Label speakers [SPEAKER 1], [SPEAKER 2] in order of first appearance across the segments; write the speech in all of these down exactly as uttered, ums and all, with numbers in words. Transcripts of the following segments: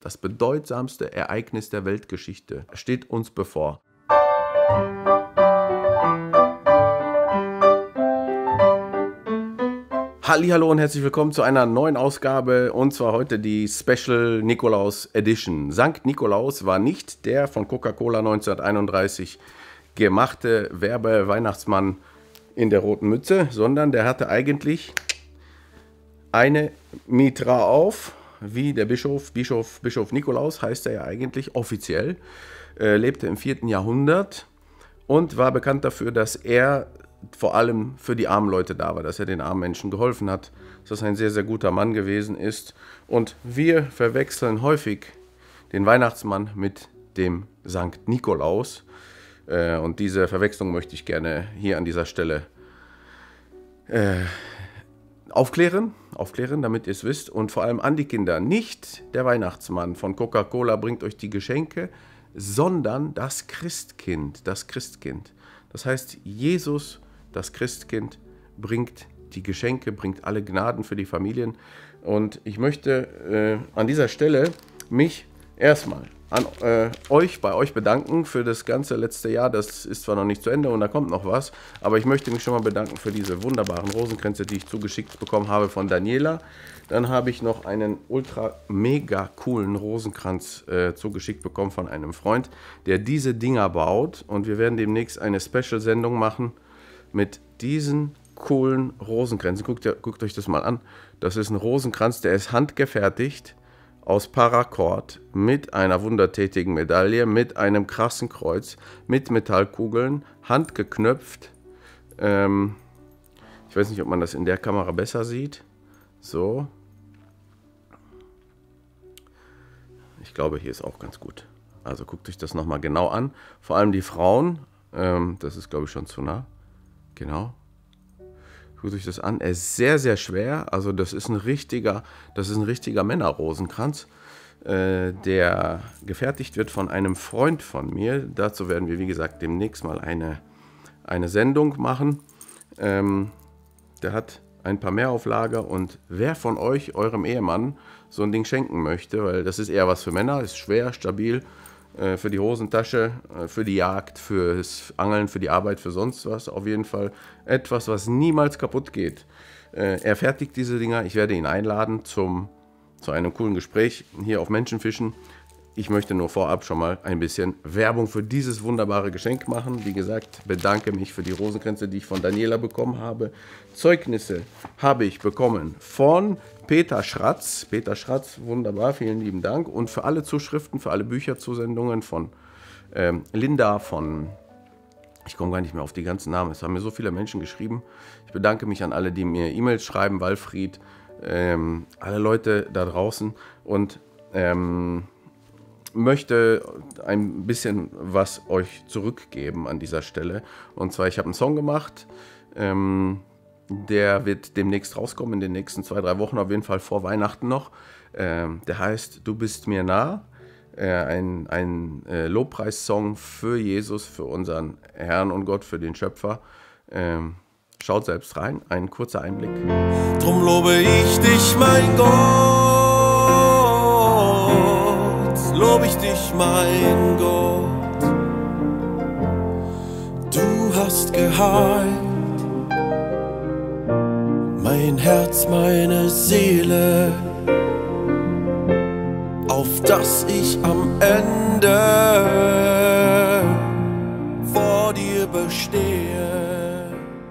[SPEAKER 1] Das bedeutsamste Ereignis der Weltgeschichte steht uns bevor. Hallihallo und herzlich willkommen zu einer neuen Ausgabe, und zwar heute die Special Nikolaus Edition. Sankt Nikolaus war nicht der von Coca-Cola neunzehnhunderteinunddreißig gemachte Werbe-Weihnachtsmann in der roten Mütze, sondern der hatte eigentlich eine Mitra auf, wie der Bischof, Bischof, Bischof Nikolaus heißt er ja eigentlich offiziell, äh, lebte im vierten Jahrhundert und war bekannt dafür, dass er vor allem für die armen Leute da war, dass er den armen Menschen geholfen hat, dass das ein sehr, sehr guter Mann gewesen ist. Und wir verwechseln häufig den Weihnachtsmann mit dem Sankt Nikolaus. Äh, und diese Verwechslung möchte ich gerne hier an dieser Stelle äh, Aufklären, aufklären, damit ihr es wisst, und vor allem an die Kinder. Nicht der Weihnachtsmann von Coca-Cola bringt euch die Geschenke, sondern das Christkind, das Christkind. Das heißt, Jesus, das Christkind, bringt die Geschenke, bringt alle Gnaden für die Familien. Und ich möchte äh, an dieser Stelle mich erstmal an äh, euch, bei euch bedanken für das ganze letzte Jahr. Das ist zwar noch nicht zu Ende und da kommt noch was, aber ich möchte mich schon mal bedanken für diese wunderbaren Rosenkränze, die ich zugeschickt bekommen habe von Daniela. Dann habe ich noch einen ultra mega coolen Rosenkranz äh, zugeschickt bekommen von einem Freund, der diese Dinger baut, und wir werden demnächst eine Special-Sendung machen mit diesen coolen Rosenkränzen. Guckt, guckt euch das mal an. Das ist ein Rosenkranz, der ist handgefertigt aus Paracord mit einer wundertätigen Medaille, mit einem krassen Kreuz, mit Metallkugeln, handgeknöpft. Ähm, ich weiß nicht, ob man das in der Kamera besser sieht. So. Ich glaube, hier ist auch ganz gut. Also guckt euch das nochmal genau an. Vor allem die Frauen. Ähm, das ist, glaube ich, schon zu nah. Genau. Guckt euch das an. Er ist sehr, sehr schwer. Also das ist ein richtiger, das ist ein richtiger Männerrosenkranz, äh, der gefertigt wird von einem Freund von mir. Dazu werden wir, wie gesagt, demnächst mal eine, eine Sendung machen. Ähm, der hat ein paar mehr auf Lager, und wer von euch eurem Ehemann so ein Ding schenken möchte, weil das ist eher was für Männer, ist schwer, stabil, äh, für die Hosentasche, äh, für die Jagd, fürs Angeln, für die Arbeit, für sonst was, auf jeden Fall etwas, was niemals kaputt geht. Äh, er fertigt diese Dinger, ich werde ihn einladen zum, zu einem coolen Gespräch hier auf Menschenfischen. Ich möchte nur vorab schon mal ein bisschen Werbung für dieses wunderbare Geschenk machen. Wie gesagt, bedanke mich für die Rosenkränze, die ich von Daniela bekommen habe. Zeugnisse habe ich bekommen von Peter Schratz. Peter Schratz, wunderbar, vielen lieben Dank. Und für alle Zuschriften, für alle Bücherzusendungen von ähm, Linda, von, ich komme gar nicht mehr auf die ganzen Namen, es haben mir so viele Menschen geschrieben. Ich bedanke mich an alle, die mir E-Mails schreiben, Walfried, ähm, alle Leute da draußen, und ähm, möchte ein bisschen was euch zurückgeben an dieser Stelle. Und zwar, ich habe einen Song gemacht, ähm, der wird demnächst rauskommen, in den nächsten zwei, drei Wochen, auf jeden Fall vor Weihnachten noch. Ähm, der heißt Du bist mir nah, äh, ein, ein äh, Lobpreissong für Jesus, für unseren Herrn und Gott, für den Schöpfer. Ähm, schaut selbst rein, ein kurzer Einblick.
[SPEAKER 2] Drum lobe ich dich, mein Gott. Lob ich dich, mein Gott, du hast geheilt mein Herz, meine Seele, auf dass ich am Ende vor dir bestehe.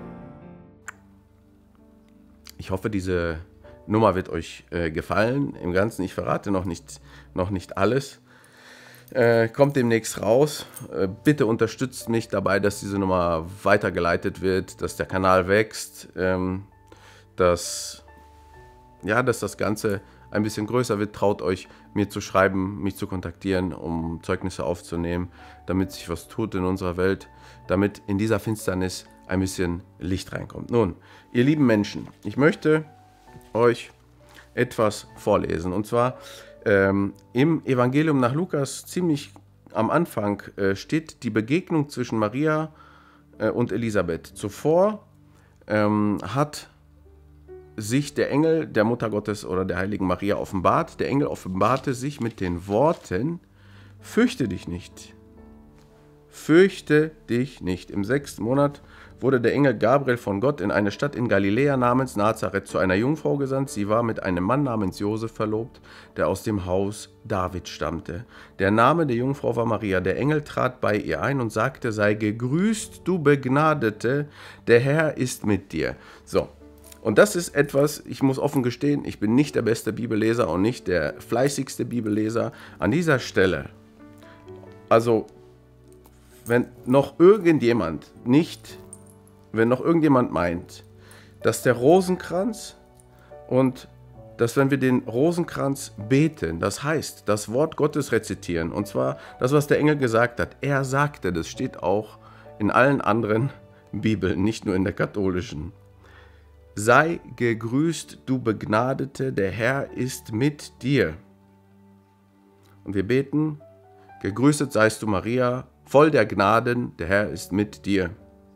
[SPEAKER 1] Ich hoffe, diese Nummer wird euch äh, gefallen. Im Ganzen, ich verrate noch nicht, noch nicht alles. Äh, kommt demnächst raus. Äh, bitte unterstützt mich dabei, dass diese Nummer weitergeleitet wird, dass der Kanal wächst, ähm, dass, ja, dass das Ganze ein bisschen größer wird. Traut euch, mir zu schreiben, mich zu kontaktieren, um Zeugnisse aufzunehmen, damit sich was tut in unserer Welt, damit in dieser Finsternis ein bisschen Licht reinkommt. Nun, ihr lieben Menschen, ich möchte euch etwas vorlesen, und zwar ähm, im Evangelium nach Lukas, ziemlich am Anfang, äh, steht die Begegnung zwischen Maria äh, und Elisabeth. Zuvor ähm, hat sich der Engel der Mutter Gottes oder der heiligen Maria offenbart. Der Engel offenbarte sich mit den Worten: Fürchte dich nicht. Fürchte dich nicht. Im sechsten Monat wurde der Engel Gabriel von Gott in eine Stadt in Galiläa namens Nazareth zu einer Jungfrau gesandt. Sie war mit einem Mann namens Josef verlobt, der aus dem Haus David stammte. Der Name der Jungfrau war Maria. Der Engel trat bei ihr ein und sagte: Sei gegrüßt, du Begnadete, der Herr ist mit dir. So, und das ist etwas, ich muss offen gestehen, ich bin nicht der beste Bibelleser und nicht der fleißigste Bibelleser. An dieser Stelle, also wenn noch irgendjemand nicht, wenn noch irgendjemand meint, dass der Rosenkranz und dass, wenn wir den Rosenkranz beten, das heißt, das Wort Gottes rezitieren, und zwar das, was der Engel gesagt hat. Er sagte, das steht auch in allen anderen Bibeln, nicht nur in der katholischen. Sei gegrüßt, du Begnadete, der Herr ist mit dir. Und wir beten: Gegrüßet seist du, Maria, voll der Gnaden, der Herr ist mit dir.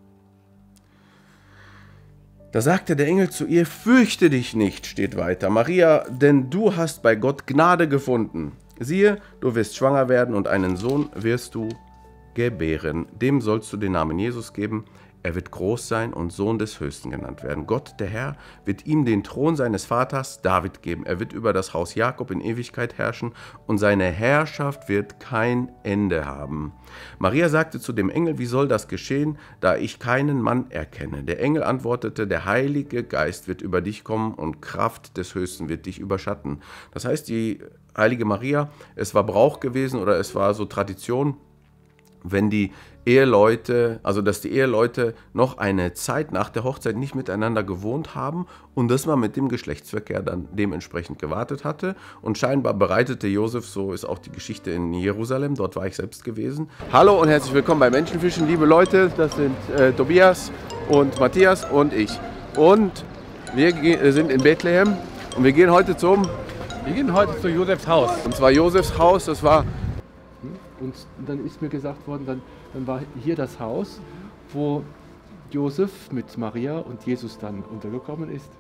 [SPEAKER 1] Da sagte der Engel zu ihr: Fürchte dich nicht, steht weiter, Maria, denn du hast bei Gott Gnade gefunden. Siehe, du wirst schwanger werden und einen Sohn wirst du gebären. Dem sollst du den Namen Jesus geben. Er wird groß sein und Sohn des Höchsten genannt werden. Gott, der Herr, wird ihm den Thron seines Vaters David geben. Er wird über das Haus Jakob in Ewigkeit herrschen und seine Herrschaft wird kein Ende haben. Maria sagte zu dem Engel: Wie soll das geschehen, da ich keinen Mann erkenne? Der Engel antwortete: Der Heilige Geist wird über dich kommen und Kraft des Höchsten wird dich überschatten. Das heißt, die heilige Maria, es war Brauch gewesen oder es war so Tradition, wenn die Eheleute, also dass die Eheleute noch eine Zeit nach der Hochzeit nicht miteinander gewohnt haben und dass man mit dem Geschlechtsverkehr dann dementsprechend gewartet hatte. Und scheinbar bereitete Josef, so ist auch die Geschichte in Jerusalem, dort war ich selbst gewesen. Hallo und herzlich willkommen bei Menschenfischen, liebe Leute, das sind äh, Tobias und Matthias und ich. Und wir sind in Bethlehem und wir gehen heute zum...
[SPEAKER 3] Wir gehen heute zu Josefs Haus.
[SPEAKER 1] Und zwar Josefs Haus, das war...
[SPEAKER 3] Und dann ist mir gesagt worden, dann, dann war hier das Haus, wo Josef mit Maria und Jesus dann untergekommen ist.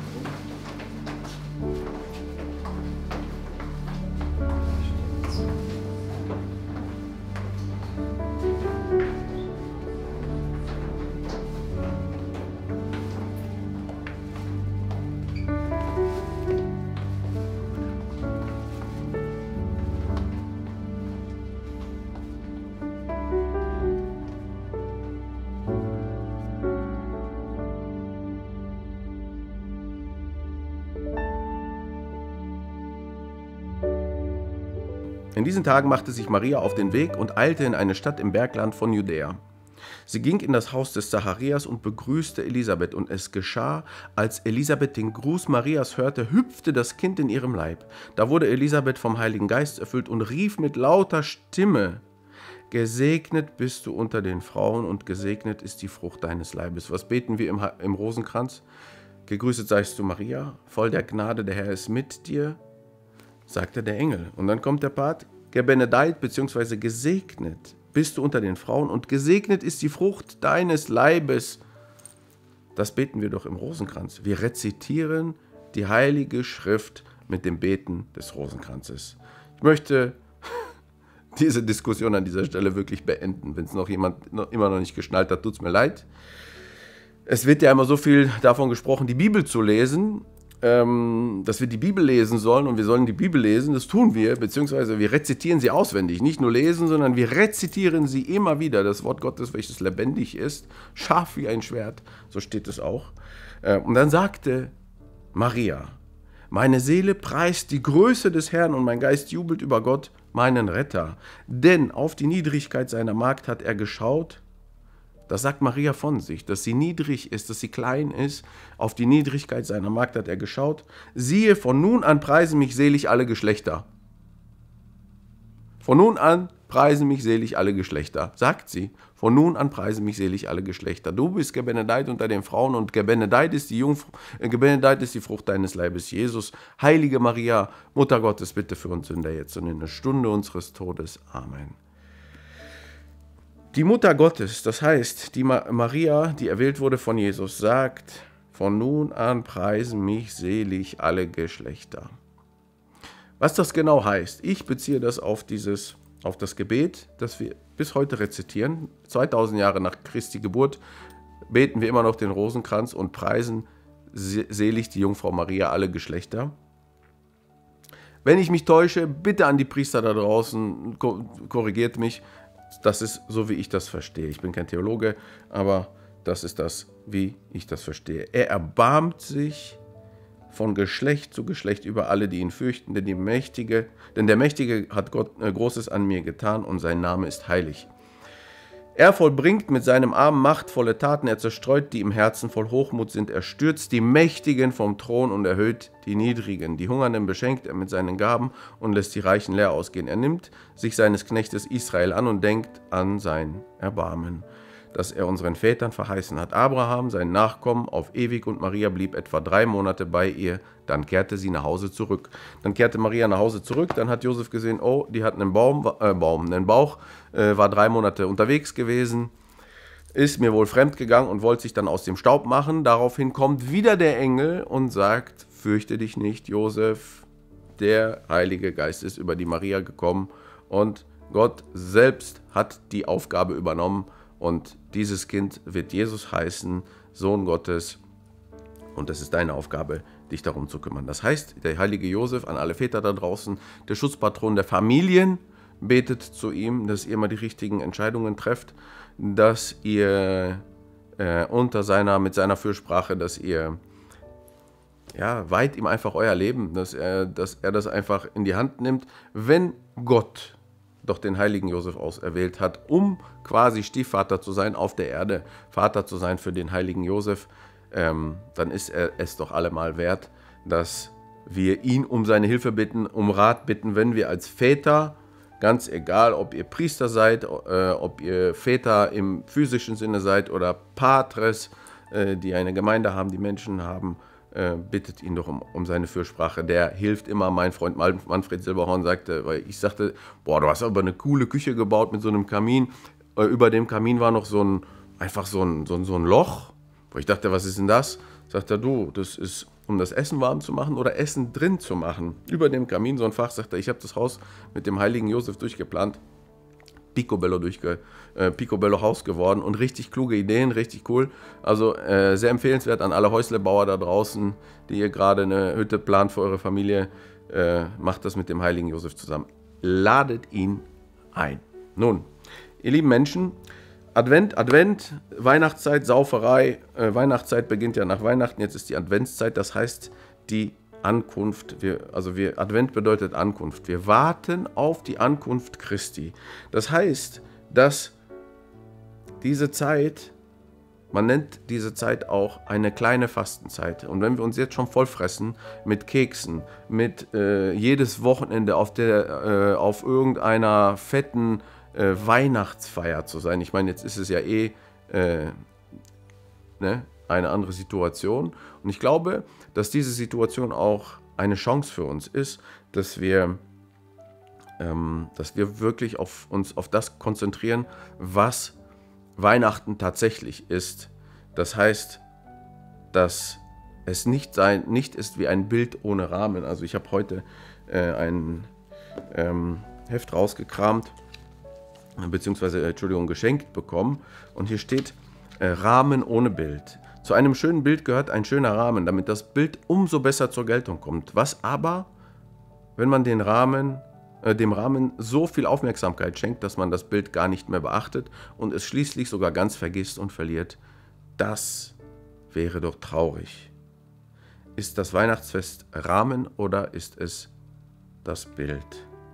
[SPEAKER 1] In diesen Tagen machte sich Maria auf den Weg und eilte in eine Stadt im Bergland von Judäa. Sie ging in das Haus des Zacharias und begrüßte Elisabeth, und es geschah, als Elisabeth den Gruß Marias hörte, hüpfte das Kind in ihrem Leib. Da wurde Elisabeth vom Heiligen Geist erfüllt und rief mit lauter Stimme: Gesegnet bist du unter den Frauen und gesegnet ist die Frucht deines Leibes. Was beten wir im, im Rosenkranz? Gegrüßet seist du, Maria, voll der Gnade, der Herr ist mit dir, sagte der Engel. Und dann kommt der Part: Gebenedeit bzw. gesegnet bist du unter den Frauen und gesegnet ist die Frucht deines Leibes. Das beten wir doch im Rosenkranz. Wir rezitieren die Heilige Schrift mit dem Beten des Rosenkranzes. Ich möchte diese Diskussion an dieser Stelle wirklich beenden. Wenn es noch jemand noch, immer noch nicht geschnallt hat, tut es mir leid. Es wird ja immer so viel davon gesprochen, die Bibel zu lesen, ähm, dass wir die Bibel lesen sollen und wir sollen die Bibel lesen. Das tun wir, beziehungsweise wir rezitieren sie auswendig. Nicht nur lesen, sondern wir rezitieren sie immer wieder. Das Wort Gottes, welches lebendig ist, scharf wie ein Schwert, so steht es auch. Äh, und dann sagte Maria: Meine Seele preist die Größe des Herrn und mein Geist jubelt über Gott, meinen Retter. Denn auf die Niedrigkeit seiner Magd hat er geschaut. Das sagt Maria von sich, dass sie niedrig ist, dass sie klein ist. Auf die Niedrigkeit seiner Magd hat er geschaut. Siehe, von nun an preisen mich selig alle Geschlechter. Von nun an preisen mich selig alle Geschlechter, sagt sie. Von nun an preisen mich selig alle Geschlechter. Du bist gebenedeit unter den Frauen und gebenedeit ist die Jungfrau, äh, gebenedeit ist die Frucht deines Leibes, Jesus. Heilige Maria, Mutter Gottes, bitte für uns Sünder jetzt und in der Stunde unseres Todes. Amen. Die Mutter Gottes, das heißt, die Maria, die erwählt wurde von Jesus, sagt: Von nun an preisen mich selig alle Geschlechter. Was das genau heißt, ich beziehe das auf, dieses, auf das Gebet, das wir bis heute rezitieren. zweitausend Jahre nach Christi Geburt beten wir immer noch den Rosenkranz und preisen selig die Jungfrau Maria alle Geschlechter. Wenn ich mich täusche, bitte an die Priester da draußen, korrigiert mich. Das ist so, wie ich das verstehe. Ich bin kein Theologe, aber das ist das, wie ich das verstehe. Er erbarmt sich von Geschlecht zu Geschlecht über alle, die ihn fürchten, denn, die Mächtige, denn der Mächtige hat Gott äh, Großes an mir getan und sein Name ist heilig. Er vollbringt mit seinem Arm machtvolle Taten, er zerstreut, die im Herzen voll Hochmut sind, er stürzt die Mächtigen vom Thron und erhöht die Niedrigen. Die Hungernden beschenkt er mit seinen Gaben und lässt die Reichen leer ausgehen. Er nimmt sich seines Knechtes Israel an und denkt an sein Erbarmen, das er unseren Vätern verheißen hat. Abraham, sein Nachkommen, auf ewig, und Maria blieb etwa drei Monate bei ihr. Dann kehrte sie nach Hause zurück. Dann kehrte Maria nach Hause zurück. Dann hat Josef gesehen, oh, die hat einen Baum, äh, Baum, einen Bauch, äh, war drei Monate unterwegs gewesen, ist mir wohl fremd gegangen und wollte sich dann aus dem Staub machen. Daraufhin kommt wieder der Engel und sagt, fürchte dich nicht, Josef, der Heilige Geist ist über die Maria gekommen und Gott selbst hat die Aufgabe übernommen. Und dieses Kind wird Jesus heißen, Sohn Gottes. Und es ist deine Aufgabe, dich darum zu kümmern. Das heißt, der heilige Josef, an alle Väter da draußen, der Schutzpatron der Familien, betet zu ihm, dass ihr mal die richtigen Entscheidungen trefft, dass ihr äh, unter seiner, mit seiner Fürsprache, dass ihr ja, weiht ihm einfach euer Leben, dass er, dass er das einfach in die Hand nimmt, wenn Gott doch den heiligen Josef auserwählt hat, um quasi Stiefvater zu sein auf der Erde, Vater zu sein für den heiligen Josef, ähm, dann ist er es doch allemal wert, dass wir ihn um seine Hilfe bitten, um Rat bitten, wenn wir als Väter, ganz egal, ob ihr Priester seid, äh, ob ihr Väter im physischen Sinne seid oder Patres, äh, die eine Gemeinde haben, die Menschen haben, bittet ihn doch um, um seine Fürsprache. Der hilft immer. Mein Freund Manfred Silberhorn sagte, weil ich sagte, boah, du hast aber eine coole Küche gebaut mit so einem Kamin. Über dem Kamin war noch so ein, einfach so ein, so ein, so ein Loch, wo ich dachte, was ist denn das? Sagt er, du, das ist, um das Essen warm zu machen oder Essen drin zu machen. Über dem Kamin so ein Fach, sagt er, ich habe das Haus mit dem heiligen Josef durchgeplant. Picobello, durchge, äh, Picobello Haus geworden und richtig kluge Ideen, richtig cool. Also äh, sehr empfehlenswert an alle Häuslebauer da draußen, die ihr gerade eine Hütte plant für eure Familie. Äh, macht das mit dem heiligen Josef zusammen. Ladet ihn ein. Nun, ihr lieben Menschen, Advent, Advent, Weihnachtszeit, Sauferei. Äh, Weihnachtszeit beginnt ja nach Weihnachten, jetzt ist die Adventszeit, das heißt die Ankunft, wir, also wir, Advent bedeutet Ankunft. Wir warten auf die Ankunft Christi. Das heißt, dass diese Zeit, man nennt diese Zeit auch eine kleine Fastenzeit. Und wenn wir uns jetzt schon vollfressen mit Keksen, mit äh, jedes Wochenende auf, der, äh, auf irgendeiner fetten äh, Weihnachtsfeier zu sein, ich meine, jetzt ist es ja eh äh, ne, eine andere Situation. Und ich glaube, dass diese Situation auch eine Chance für uns ist, dass wir, ähm, dass wir wirklich auf uns auf das konzentrieren, was Weihnachten tatsächlich ist. Das heißt, dass es nicht, sein, nicht ist wie ein Bild ohne Rahmen. Also ich habe heute äh, ein ähm, Heft rausgekramt, beziehungsweise, Entschuldigung, geschenkt bekommen. Und hier steht äh, Rahmen ohne Bild. Zu einem schönen Bild gehört ein schöner Rahmen, damit das Bild umso besser zur Geltung kommt. Was aber, wenn man den Rahmen, äh, dem Rahmen so viel Aufmerksamkeit schenkt, dass man das Bild gar nicht mehr beachtet und es schließlich sogar ganz vergisst und verliert? Das wäre doch traurig. Ist das Weihnachtsfest Rahmen oder ist es das Bild?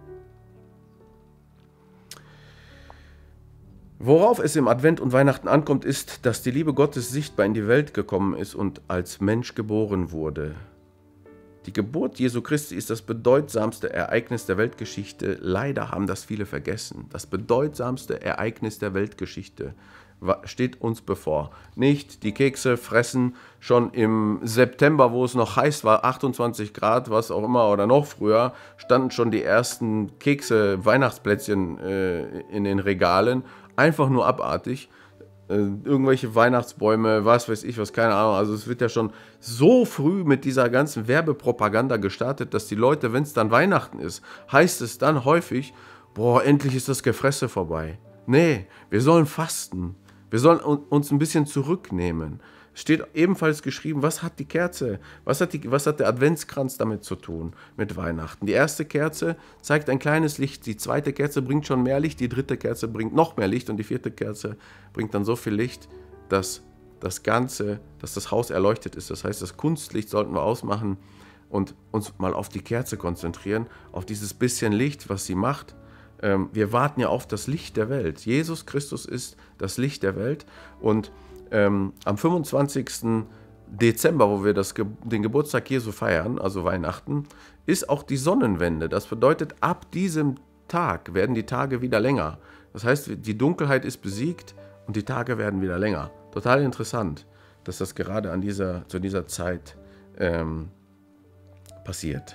[SPEAKER 1] Worauf es im Advent und Weihnachten ankommt, ist, dass die Liebe Gottes sichtbar in die Welt gekommen ist und als Mensch geboren wurde. Die Geburt Jesu Christi ist das bedeutsamste Ereignis der Weltgeschichte. Leider haben das viele vergessen. Das bedeutsamste Ereignis der Weltgeschichte steht uns bevor. Nicht die Kekse fressen schon im September, wo es noch heiß war, achtundzwanzig Grad, was auch immer, oder noch früher, standen schon die ersten Kekse, Weihnachtsplätzchen äh, in den Regalen. Einfach nur abartig. äh, irgendwelche Weihnachtsbäume, was weiß ich, was, keine Ahnung. Also es wird ja schon so früh mit dieser ganzen Werbepropaganda gestartet, dass die Leute, wenn es dann Weihnachten ist, heißt es dann häufig, boah, endlich ist das Gefresse vorbei. Nee, wir sollen fasten. Wir sollen uns ein bisschen zurücknehmen. Es steht ebenfalls geschrieben, was hat die Kerze, was hat, die, was hat der Adventskranz damit zu tun, mit Weihnachten. Die erste Kerze zeigt ein kleines Licht, die zweite Kerze bringt schon mehr Licht, die dritte Kerze bringt noch mehr Licht und die vierte Kerze bringt dann so viel Licht, dass das Ganze, dass das Haus erleuchtet ist. Das heißt, das Kunstlicht sollten wir ausmachen und uns mal auf die Kerze konzentrieren, auf dieses bisschen Licht, was sie macht. Wir warten ja auf das Licht der Welt. Jesus Christus ist das Licht der Welt und Ähm, am fünfundzwanzigsten Dezember, wo wir das, den Geburtstag Jesu feiern, also Weihnachten, ist auch die Sonnenwende. Das bedeutet, ab diesem Tag werden die Tage wieder länger. Das heißt, die Dunkelheit ist besiegt und die Tage werden wieder länger. Total interessant, dass das gerade an dieser, zu dieser Zeit ähm, passiert.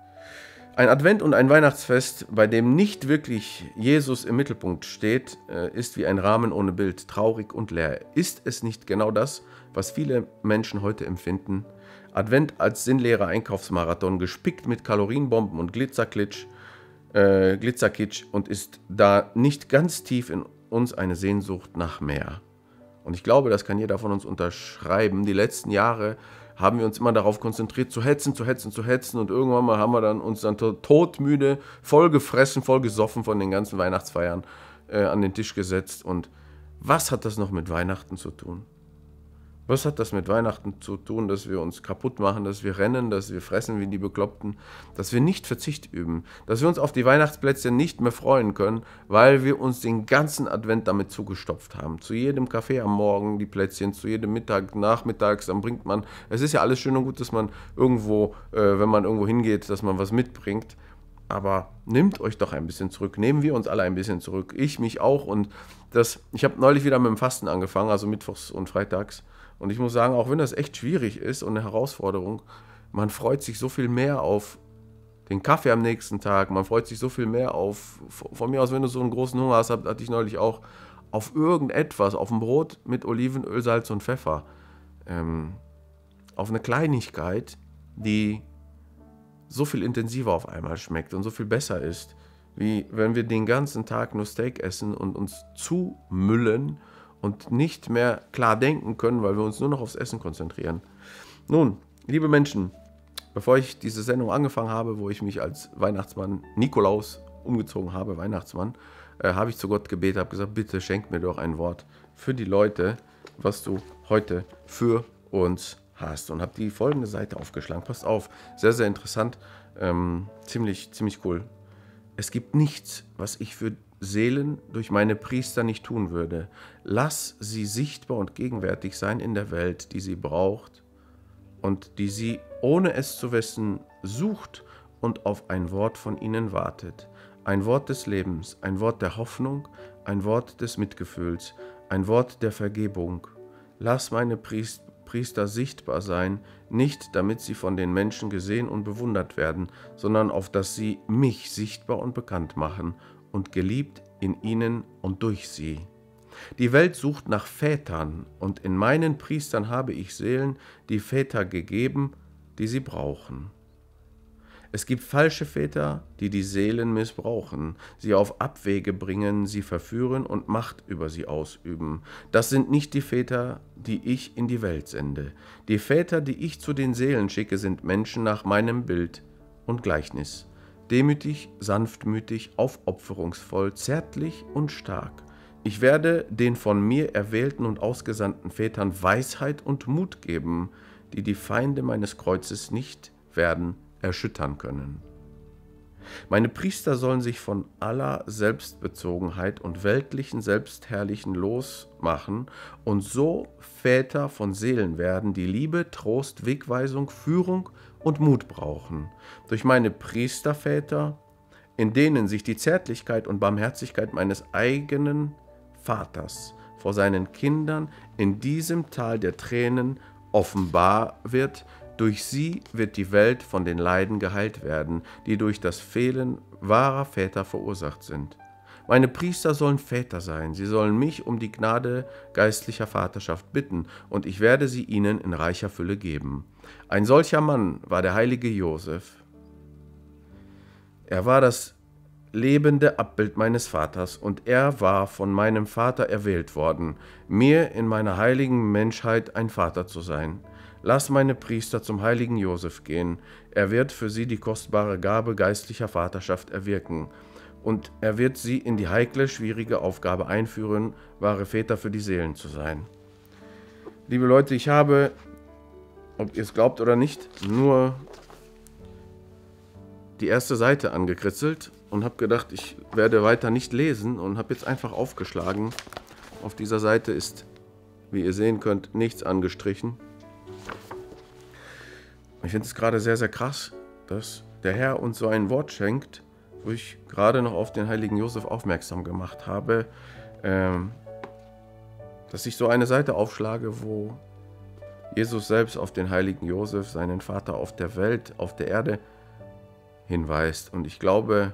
[SPEAKER 1] Ein Advent und ein Weihnachtsfest, bei dem nicht wirklich Jesus im Mittelpunkt steht, ist wie ein Rahmen ohne Bild, traurig und leer. Ist es nicht genau das, was viele Menschen heute empfinden? Advent als sinnleerer Einkaufsmarathon, gespickt mit Kalorienbomben und Glitzerklitsch, äh, Glitzerkitsch und ist da nicht ganz tief in uns eine Sehnsucht nach mehr? Und ich glaube, das kann jeder von uns unterschreiben. Die letzten Jahre haben wir uns immer darauf konzentriert, zu hetzen, zu hetzen, zu hetzen und irgendwann mal haben wir dann uns dann todmüde, voll gefressen, voll gesoffen von den ganzen Weihnachtsfeiern äh, an den Tisch gesetzt. Und was hat das noch mit Weihnachten zu tun? Was hat das mit Weihnachten zu tun, dass wir uns kaputt machen, dass wir rennen, dass wir fressen wie die Bekloppten, dass wir nicht Verzicht üben, dass wir uns auf die Weihnachtsplätzchen nicht mehr freuen können, weil wir uns den ganzen Advent damit zugestopft haben. Zu jedem Kaffee am Morgen die Plätzchen, zu jedem Mittag, nachmittags, dann bringt man, es ist ja alles schön und gut, dass man irgendwo, äh, wenn man irgendwo hingeht, dass man was mitbringt, aber nehmt euch doch ein bisschen zurück, nehmen wir uns alle ein bisschen zurück, ich mich auch und das, ich habe neulich wieder mit dem Fasten angefangen, also mittwochs und freitags. Und ich muss sagen, auch wenn das echt schwierig ist und eine Herausforderung, man freut sich so viel mehr auf den Kaffee am nächsten Tag, man freut sich so viel mehr auf, von mir aus, wenn du so einen großen Hunger hast, hatte ich neulich auch, auf irgendetwas, auf ein Brot mit Olivenöl, Salz und Pfeffer, ähm, auf eine Kleinigkeit, die so viel intensiver auf einmal schmeckt und so viel besser ist, wie wenn wir den ganzen Tag nur Steak essen und uns zumüllen und nicht mehr klar denken können, weil wir uns nur noch aufs Essen konzentrieren. Nun, liebe Menschen, bevor ich diese Sendung angefangen habe, wo ich mich als Weihnachtsmann Nikolaus umgezogen habe, Weihnachtsmann, äh, habe ich zu Gott gebetet, habe gesagt, bitte schenk mir doch ein Wort für die Leute, was du heute für uns hast. Und habe die folgende Seite aufgeschlagen. Passt auf, sehr, sehr interessant, ähm, ziemlich, ziemlich cool. Es gibt nichts, was ich für Seelen durch meine Priester nicht tun würde. Lass sie sichtbar und gegenwärtig sein in der Welt, die sie braucht und die sie, ohne es zu wissen, sucht und auf ein Wort von ihnen wartet. Ein Wort des Lebens, ein Wort der Hoffnung, ein Wort des Mitgefühls, ein Wort der Vergebung. Lass meine Priester sichtbar sein, nicht damit sie von den Menschen gesehen und bewundert werden, sondern auf dass sie mich sichtbar und bekannt machen und geliebt in ihnen und durch sie. Die Welt sucht nach Vätern, und in meinen Priestern habe ich Seelen, die Väter gegeben, die sie brauchen. Es gibt falsche Väter, die die Seelen missbrauchen, sie auf Abwege bringen, sie verführen und Macht über sie ausüben. Das sind nicht die Väter, die ich in die Welt sende. Die Väter, die ich zu den Seelen schicke, sind Menschen nach meinem Bild und Gleichnis. Demütig, sanftmütig, aufopferungsvoll, zärtlich und stark. Ich werde den von mir erwählten und ausgesandten Vätern Weisheit und Mut geben, die die Feinde meines Kreuzes nicht werden erschüttern können. Meine Priester sollen sich von aller Selbstbezogenheit und weltlichen Selbstherrlichen losmachen und so Väter von Seelen werden, die Liebe, Trost, Wegweisung, Führung und Mut brauchen. Durch meine Priesterväter, in denen sich die Zärtlichkeit und Barmherzigkeit meines eigenen Vaters vor seinen Kindern in diesem Tal der Tränen offenbar wird. Durch sie wird die Welt von den Leiden geheilt werden, die durch das Fehlen wahrer Väter verursacht sind. Meine Priester sollen Väter sein, sie sollen mich um die Gnade geistlicher Vaterschaft bitten, und ich werde sie ihnen in reicher Fülle geben. Ein solcher Mann war der heilige Josef. Er war das lebende Abbild meines Vaters, und er war von meinem Vater erwählt worden, mir in meiner heiligen Menschheit ein Vater zu sein. Lass meine Priester zum heiligen Josef gehen, er wird für sie die kostbare Gabe geistlicher Vaterschaft erwirken, und er wird sie in die heikle, schwierige Aufgabe einführen, wahre Väter für die Seelen zu sein. Liebe Leute, ich habe, ob ihr es glaubt oder nicht, nur die erste Seite angekritzelt und habe gedacht, ich werde weiter nicht lesen und habe jetzt einfach aufgeschlagen. Auf dieser Seite ist, wie ihr sehen könnt, nichts angestrichen. Ich finde es gerade sehr, sehr krass, dass der Herr uns so ein Wort schenkt, wo ich gerade noch auf den heiligen Josef aufmerksam gemacht habe, ähm, dass ich so eine Seite aufschlage, wo Jesus selbst auf den heiligen Josef, seinen Vater auf der Welt, auf der Erde, hinweist. Und ich glaube,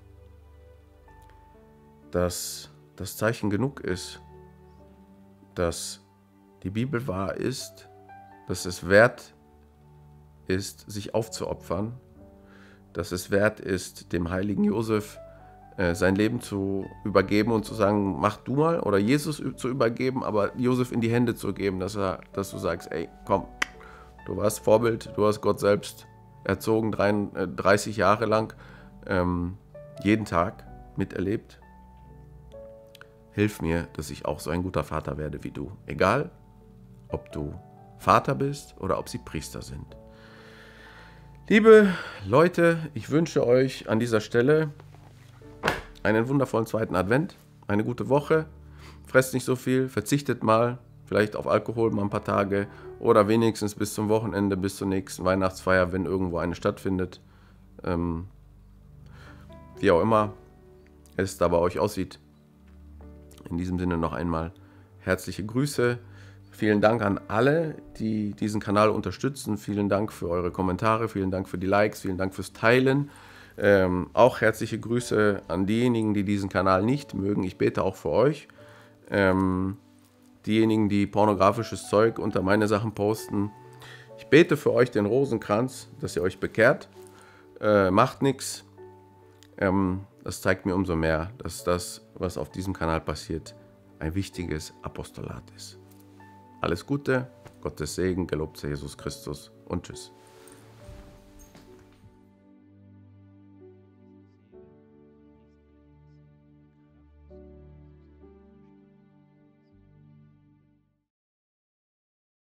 [SPEAKER 1] dass das Zeichen genug ist, dass die Bibel wahr ist, dass es wert ist, sich aufzuopfern, dass es wert ist, dem heiligen Josef äh, sein Leben zu übergeben und zu sagen, mach du mal, oder Jesus zu übergeben, aber Josef in die Hände zu geben, dass, er, dass du sagst, ey, komm, du warst Vorbild, du hast Gott selbst erzogen, dreißig Jahre lang, ähm, jeden Tag miterlebt. Hilf mir, dass ich auch so ein guter Vater werde wie du. Egal, ob du Vater bist oder ob sie Priester sind. Liebe Leute, ich wünsche euch an dieser Stelle einen wundervollen zweiten Advent, eine gute Woche. Fresst nicht so viel, verzichtet mal, vielleicht auf Alkohol mal ein paar Tage oder wenigstens bis zum Wochenende, bis zur nächsten Weihnachtsfeier, wenn irgendwo eine stattfindet. Ähm, wie auch immer es da bei euch aussieht. In diesem Sinne noch einmal herzliche Grüße. Vielen Dank an alle, die diesen Kanal unterstützen. Vielen Dank für eure Kommentare, vielen Dank für die Likes, vielen Dank fürs Teilen. Ähm, auch herzliche Grüße an diejenigen, die diesen Kanal nicht mögen. Ich bete auch für euch. Ähm, diejenigen, die pornografisches Zeug unter meine Sachen posten. Ich bete für euch den Rosenkranz, dass ihr euch bekehrt. Äh, macht nichts. Ähm, das zeigt mir umso mehr, dass das, was auf diesem Kanal passiert, ein wichtiges Apostolat ist. Alles Gute, Gottes Segen, gelobt sei Jesus Christus und tschüss.